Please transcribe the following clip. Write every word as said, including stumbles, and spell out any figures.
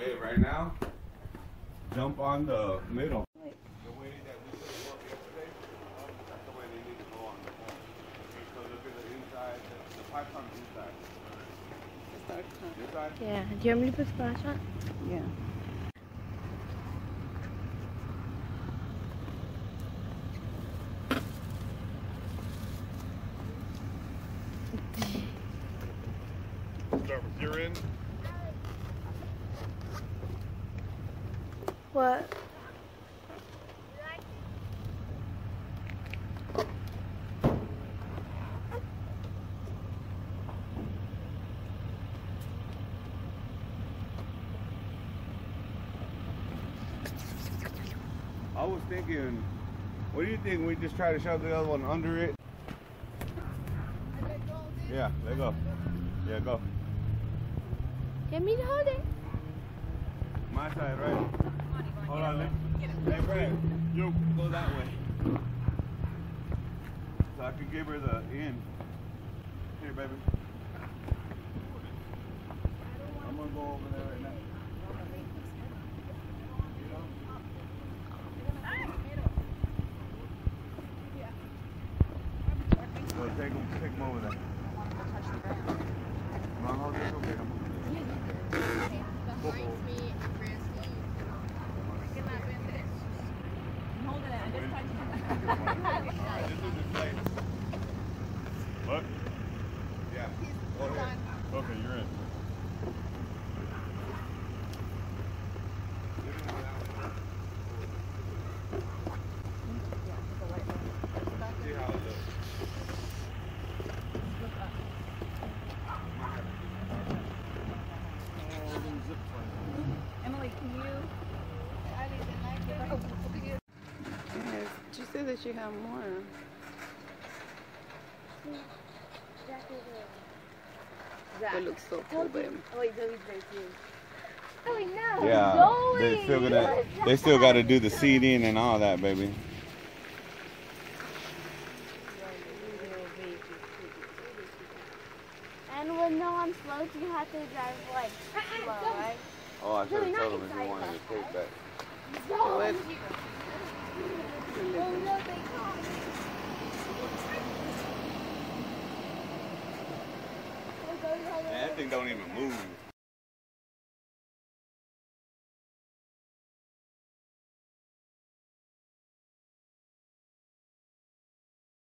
Hey, right now, jump on the middle. The way that we set them up yesterday, that's the way they need to go on the phone. Okay, so look at the inside, the, the pipe's on the inside. This side? Yeah. Do you want me to put splash on? Yeah. Start with your end. What? I was thinking, what do you think? We just try to shove the other one under it? Yeah, let go. Yeah, go. Get me to hold it. My side, right? Hold on, let Hey, Brad, you go that way. So I can give her the end. Here, baby. I'm gonna go over there right now. So take them, take them over there. Come on, hold this over here. Look. Yeah. Go ahead. Okay, you're in. See how it looks. Emily, can you? I didn't like it. Yes, you said that you have more. That looks so cool, babe. Oh wait, Zoe's there too. Oh wait, no. Yeah, Zoe. they still gonna, they still got to do the seating and all that, baby. And when no one slows, you have to drive like slow, right? Oh, I should have told them if you wanted to take that. What? Man, that thing don't even move.